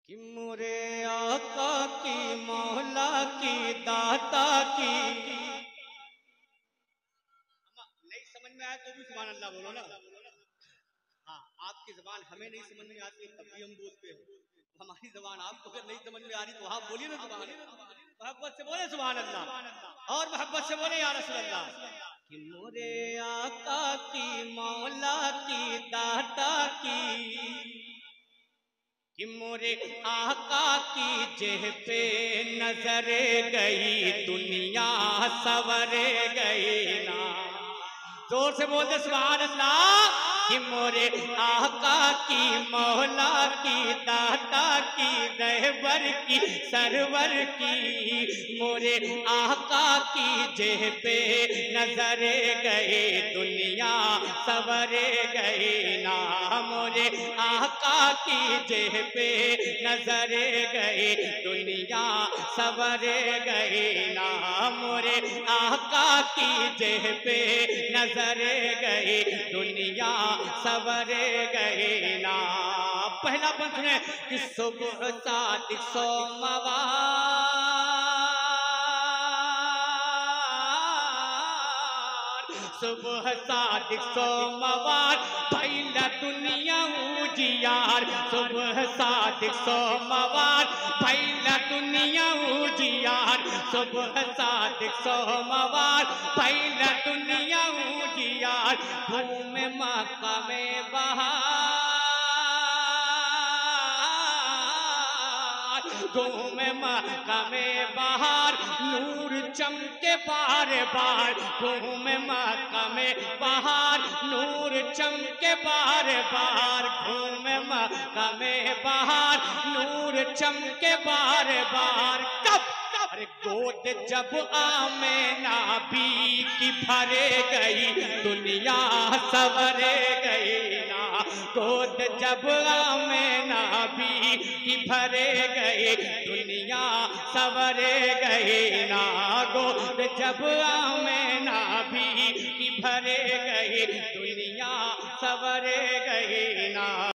कि मोरे आका की मौला की दाता की। नहीं समझ में आया तो भी सुभान अल्लाह बोलो ना। हाँ, आपकी जबान हमें नहीं समझ में आती तब भी हम बोलते हैं, हमारी जबान आपको अगर नहीं समझ में आ रही तो आप बोलिए ना सुभान अल्लाह। मोहब्बत से बोले सुभान अल्लाह और मोहब्बत से बोले या रसूल अल्लाह। कि मोरे आका की मौला की दाता की। कि मोरे आका की जेह पे नजर गई दुनिया सवर गई ना। जोर से बोलते सुभान अल्लाह। कि मोरे आका की मौला की दाता की रहबर की सरवर की। मोरे आका की जेह पे नजर गए दुनिया सवरे गए ना। मोरे आका की जेह पे नजर गए दुनिया सवरे गए ना। मोरे आका की जेह पे नजर गए दुनिया सवरे गए ना। पहला बंद सुने कि सुबह सादिक सोमवार। सुबह सादिक सोमवार पहला दुनिया उजियार। सुबह सादिक सोमवार पहला दुनिया उजियार। सुबह सादिक सोमवार पहला दुनिया उजियार। घूमे मक्का में बहार। घूमे मक्का में बहार नूर चमके बार बार। घूमे मक्का में बहार नूर चमके बार बार। घूमे मक्का में बहार नूर चमके बार बार। कब अरे गोद जब आमेना बी की भरे गई दुनिया सवरे गई ना। गोद जब आमेना बी की भरे गई दुनिया सवरे गई ना। गोद जब आमेना बी की भरे गई दुनिया सवरे गई ना।